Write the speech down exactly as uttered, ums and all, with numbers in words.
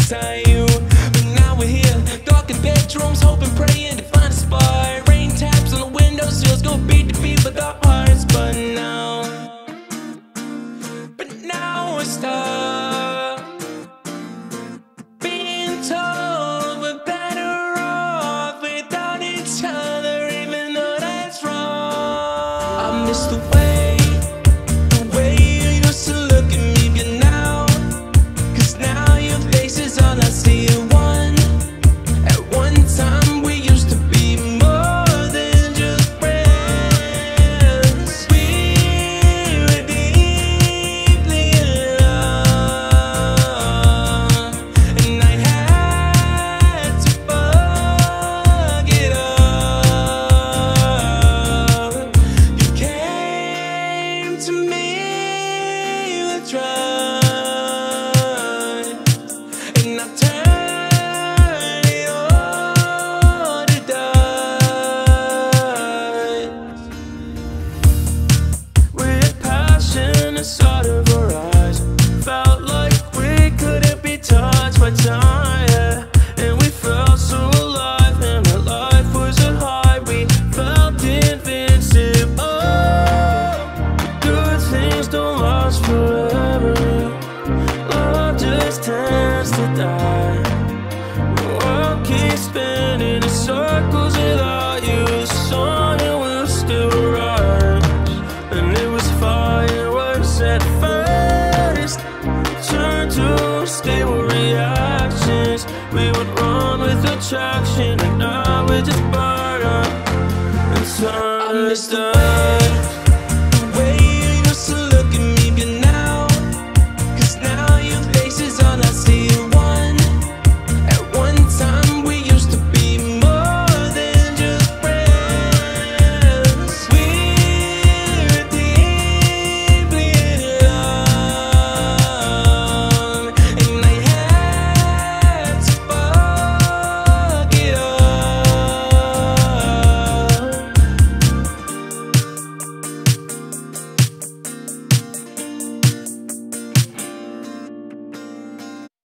beside you. But now we're here, dark in bedrooms, hoping, praying to find a spark. Rain taps on the windowsills, go beat to beat with our hearts. But now, but now we're stuck, being told we're better off without each other, even though that's wrong. I miss the way, the way you used to look at me, but now, cause now your face is all I see. One, at one time we used to be more than just friends. We were deeply in love, and I had to fuck it up. You came to me with trust, and I turned it all to dust. We had passion inside of our eyes, felt like we couldn't be touched by time, yeah. And we felt so alive, and our life was a high. We felt invincible. Good things don't last forever. Love just tends to die. The world keeps spinning in circles without you. The sun, it will still rise. And it was fireworks at first, turned to stable reactions. We would run with attraction, and now we just burn up and turn. I miss the way